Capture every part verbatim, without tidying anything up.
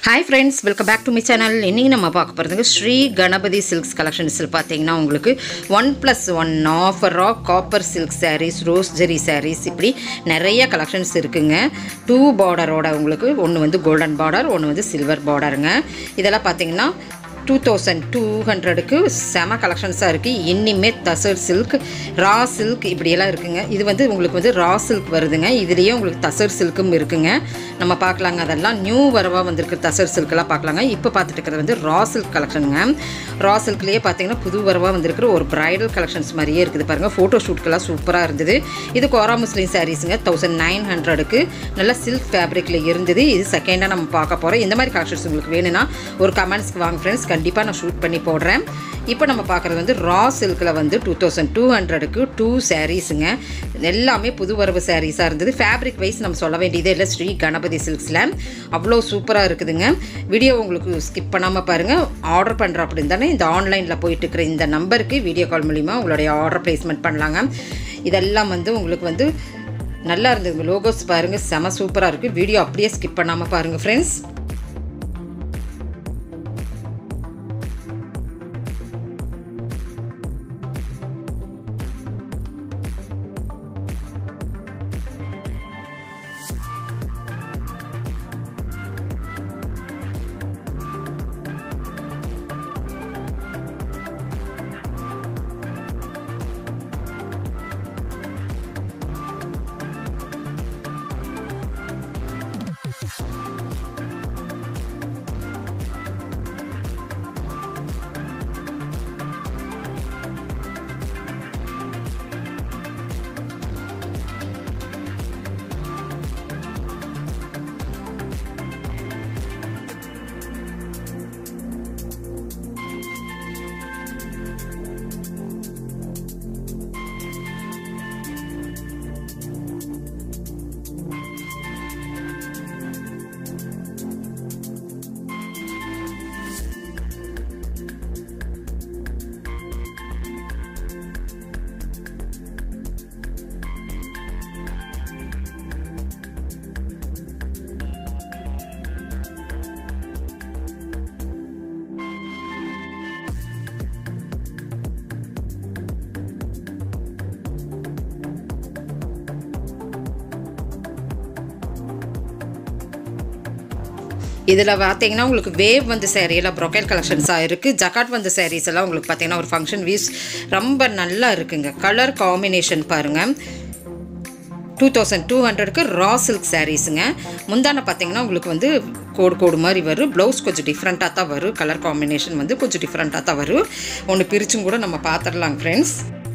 Hi friends, welcome back to my channel. இன்னைக்கு நம்ம பார்க்க போறது ஸ்ரீ கணபதி silks collections பாத்தீங்கன்னா உங்களுக்கு one plus one offer of copper silk sarees, rose zeri sarees இப்படி நிறைய collections இருக்குங்க. two border ஓட உங்களுக்கு ஒன்னு வந்து golden border, ஒன்னு வந்து silver borderங்க. இதெல்லாம் பாத்தீங்கன்னா two thousand two hundred க்கு செம கலெக்ஷன்ஸா இருக்கு. இன்னிமே தசர் silk, raw silk இப்படி எல்லாம் இருக்குங்க. இது வந்து உங்களுக்கு வந்து raw silk வருதுங்க. இதுலயே உங்களுக்கு தசர் silkம் இருக்குங்க. நம்ம பார்க்கலாங்க. அதெல்லாம் நியூ வரவா வந்திருக்கு தசர் silk எல்லாம் பார்க்கலாங்க. இப்போ பார்த்துட்டு இருக்கிறது வந்து raw silk கலெக்ஷனுங்க. raw silkலயே பாத்தீங்கன்னா புது வரவா வந்திருக்கிற ஒரு bridal collections மாதிரியே இருக்குது பாருங்க. போட்டோ ஷூட்க்கெல்லாம் சூப்பரா இருந்தது. இது கோரா முஸ்லிம் sareesங்க nineteen hundred க்கு நல்ல silk fabricல இருந்தது. இது செகண்டா நம்ம பார்க்க போறோம். இந்த மாதிரி கலெக்ஷன்ஸ் உங்களுக்கு வேணும்னா ஒரு கமெண்ட்ஸ்க்கு வாங்க फ्रेंड्स. கண்டிப்பா நான் ஷூட் பண்ணி போடுறேன். இப்போ நம்ம பார்க்கிறது வந்து raw silkல வந்து twenty-two hundred க்கு two sareesங்க. எல்லாமே புது வரவு sareesா இருந்தது. ஃபேப்ரிக் வைஸ் நம்ம சொல்ல வேண்டியதே இல்ல. ஸ்ரீ கணபதி silksல அவ்வளோ சூப்பரா இருக்குதுங்க. வீடியோ உங்களுக்கு ஸ்கிப் பண்ணாம பாருங்க. ஆர்டர் பண்ற அப்படினு தானே இந்த ஆன்லைன்ல போயிட்டு இருக்கிற இந்த நம்பருக்கு வீடியோ கால் மூலமா உங்களுடைய ஆர்டர் பிளேஸ்மென்ட் பண்ணலாங்க. இதெல்லாம் வந்து உங்களுக்கு வந்து நல்லா இருந்தது. லோகோஸ் பாருங்க செம சூப்பரா இருக்கு. வீடியோ அப்படியே ஸ்கிப் பண்ணாம பாருங்க फ्रेंड्स. இதல பாத்தீங்கன்னா உங்களுக்கு வேவ் வந்து saree எல்லாம் brocade collections ஆ இருக்கு. ஜகாட் வந்து sarees எல்லாம் உங்களுக்கு பாத்தீங்கன்னா ஒரு ஃபங்க்ஷன் வீஸ் ரொம்ப நல்லா இருக்குங்க. கலர் காம்பினேஷன் பாருங்க. twenty-two hundred க்கு raw silk sareesங்க. முந்தான பாத்தீங்கன்னா உங்களுக்கு வந்து கோடு கோடு மாதிரி வரும். ப்ளவுஸ் கொஞ்சம் டிஃபரண்டா தான் வரும். கலர் காம்பினேஷன் வந்து கொஞ்சம் டிஃபரண்டா தான் வரும். ஒன்னு பிரிச்சும் கூட நம்ம பாத்துறலாம் फ्रेंड्स.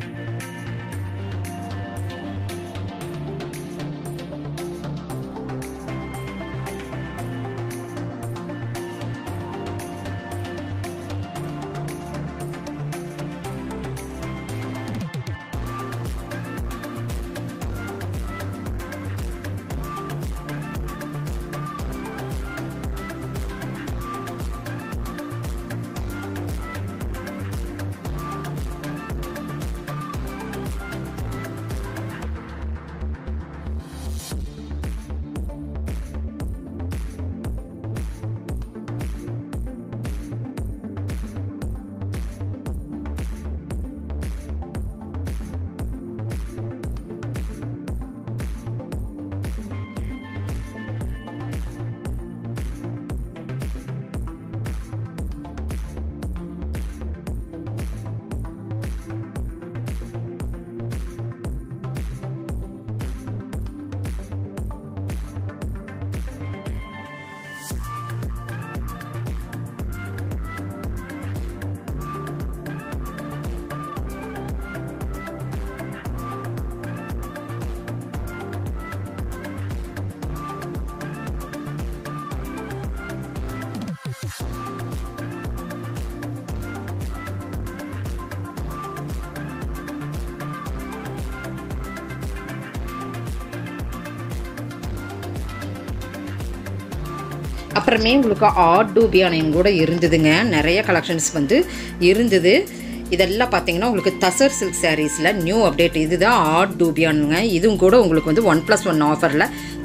அப்புறமே உங்களுக்கு ஆர்ட் டூபியான் கூட இருந்ததுங்க. நிறைய கலெக்ஷன்ஸ் வந்து இருந்தது. இதெல்லாம் பாத்தீங்கன்னா உங்களுக்கு தசர் சில்க் சாரீஸ்ல நியூ அப்டேட். இதுதான் ஆர்ட் டூபியானுங்க. இதுவும் கூட உங்களுக்கு வந்து ஒன் பிளஸ் ஒன் ஆஃபர்ல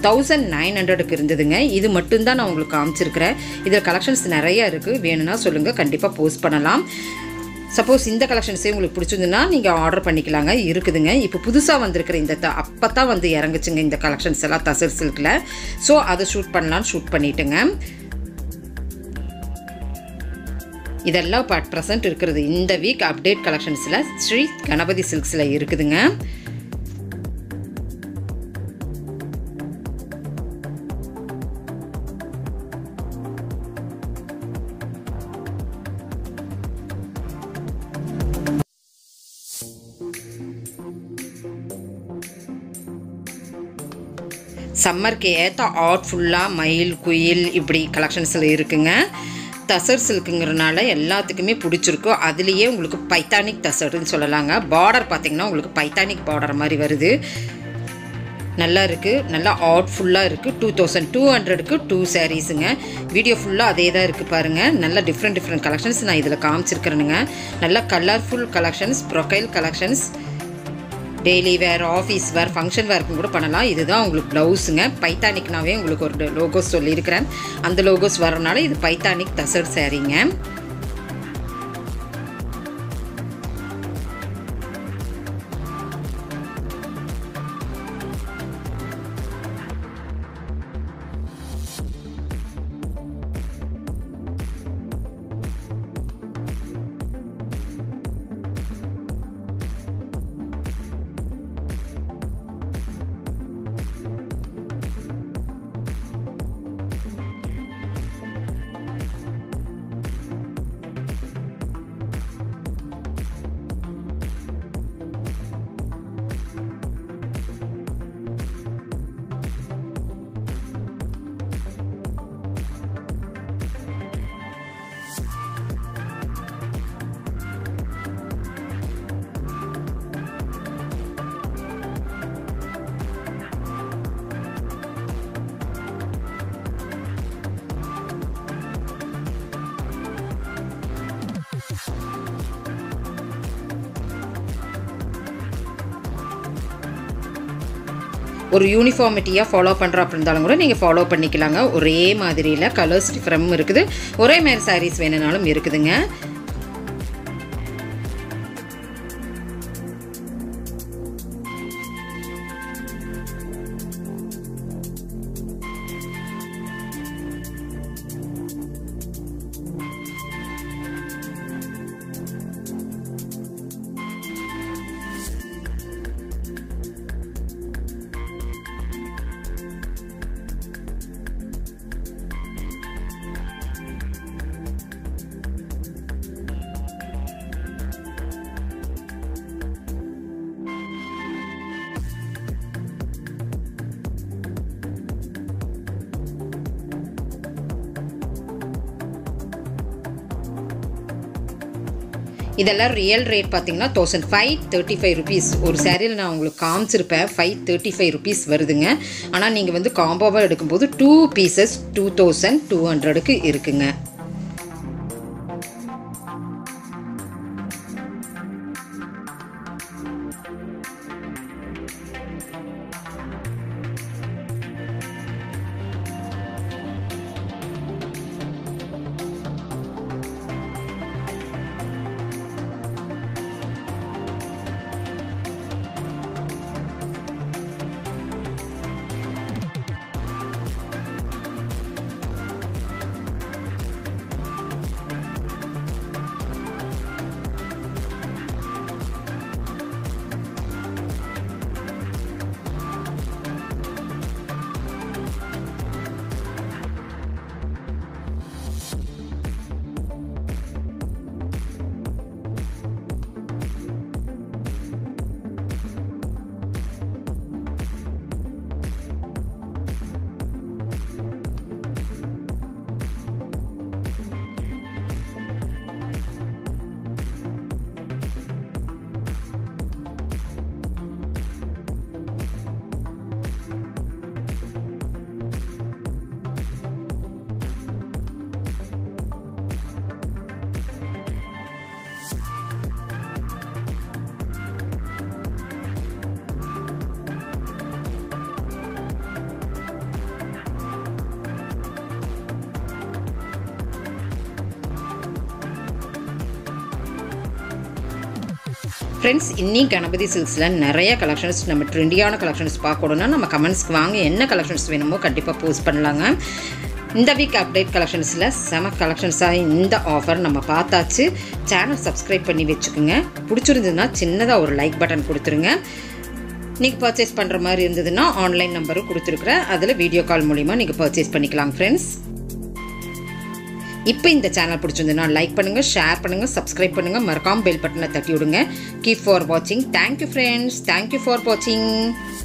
தௌசண்ட் நைன் ஹண்ட்ரடுக்கு இருந்ததுங்க. இது மட்டும்தான் நான் உங்களுக்கு காமிச்சிருக்கிறேன். இதில் கலெக்ஷன்ஸ் நிறையா இருக்குது. வேணும்னா சொல்லுங்கள், கண்டிப்பாக போஸ்ட் பண்ணலாம். சப்போஸ் இந்த கலெக்ஷன்ஸே உங்களுக்கு பிடிச்சிருந்துன்னா நீங்கள் ஆர்டர் பண்ணிக்கலாங்க. இருக்குதுங்க. இப்போ புதுசாக வந்திருக்கிற இந்த த அப்போ தான் வந்து இறங்குச்சுங்க இந்த கலெக்ஷன்ஸ் எல்லாம் தசர் சில்கில். ஸோ அதை ஷூட் பண்ணலான்னு ஷூட் பண்ணிவிட்டுங்க. இதெல்லாம் இப்போ அட் ப்ரெசென்ட் இருக்கிறது இந்த வீக் அப்டேட் கலெக்ஷன்ஸில் ஸ்ரீ கணபதி சில்க்ஸில் இருக்குதுங்க. சம்மருக்கு ஏற்ற ஆர்ட் ஃபுல்லாக மயில் குயில் இப்படி கலெக்ஷன்ஸில் இருக்குங்க. தசர் சில்க்குங்கிறனால எல்லாத்துக்குமே பிடிச்சிருக்கும். அதுலேயே உங்களுக்கு பைத்தானிக் தசர்னு சொல்லலாங்க. பார்டர் பார்த்திங்கன்னா உங்களுக்கு பைத்தானிக் பார்டர் மாதிரி வருது. நல்லா இருக்குது. நல்லா ஆர்ட் ஃபுல்லாக இருக்குது. டூ தௌசண்ட் டூ ஹண்ட்ரடுக்கு டூ சாரீஸுங்க. வீடியோ ஃபுல்லாக அதே தான் இருக்குது பாருங்கள். நல்லா டிஃப்ரெண்ட் டிஃப்ரெண்ட் கலெக்ஷன்ஸ் நான் இதில் காமிச்சிருக்கிறேனுங்க. நல்லா colourful collections, profile collections, daily wear, office wear, function வேர்க்கும் கூட பண்ணலாம். இதுதான் உங்களுக்கு ப்ளவுஸுங்க. பைத்தானிக்னாவே உங்களுக்கு ஒரு லோகோஸ் சொல்லியிருக்கிறேன். அந்த லோகோஸ் வரனால இது பைத்தானிக் தசர் சாரீங்க. ஒரு யூனிஃபார்மிட்டியாக ஃபாலோ பண்ணுறோம் அப்படி இருந்தாலும் கூட நீங்கள் ஃபாலோ பண்ணிக்கலாங்க. ஒரே மாதிரியில் கலர்ஸ் டிஃப்ரெண்ட் இருக்குது. ஒரே மாதிரி சாரீஸ் வேணுனாலும் இருக்குதுங்க. இதெல்லாம் ரியல் ரேட் பார்த்தீங்கன்னா thousand five thirty five rupees. ஒரு சாரியில் நான் உங்களுக்கு காமிச்சிருப்பேன் ஃபைவ் தேர்ட்டி ஃபைவ் ருபீஸ் வருதுங்க. ஆனால் நீங்கள் வந்து காம்போவாக எடுக்கும்போது two pieces two thousand two ஹண்ட்ரடுக்கு இருக்குங்க. ஃப்ரெண்ட்ஸ், இன்னைக்கு கணபதி சில்க்ஸில் நிறைய கலெக்ஷன்ஸ், நம்ம ட்ரெண்டியான கலெக்ஷன்ஸ் பார்க்கணுன்னா நம்ம கமெண்ட்ஸ்க்கு வாங்க, என்ன கலெக்ஷன்ஸ் வேணுமோ கண்டிப்பாக போஸ்ட் பண்ணலாங்க. இந்த வீக் அப்டேட் கலெக்ஷன்ஸில் செம கலெக்ஷன்ஸாக இந்த ஆஃபர் நம்ம பார்த்தாச்சு. சேனல் சப்ஸ்கிரைப் பண்ணி வச்சுக்கோங்க. பிடிச்சிருந்ததுன்னா சின்னதாக ஒரு லைக் பட்டன் கொடுத்துருங்க. நீங்கள் பர்ச்சேஸ் பண்ணுற மாதிரி இருந்ததுன்னா ஆன்லைன் நம்பரும் கொடுத்துருக்குறேன், அதில் வீடியோ கால் மூலிமா நீங்கள் பர்ச்சேஸ் பண்ணிக்கலாம். ஃப்ரெண்ட்ஸ், இப்போ இந்த சேனல் பிடிச்சிருந்ததுன்னா லைக் பண்ணுங்கள், ஷேர் பண்ணுங்கள், சப்ஸ்கிரைப் பண்ணுங்கள், மறக்காமல் பெல் பட்டனை தட்டி விடுங்க. கீப் ஃபார் வாட்சிங். தேங்க்யூ ஃப்ரெண்ட்ஸ், தேங்க்யூ ஃபார் வாட்சிங்.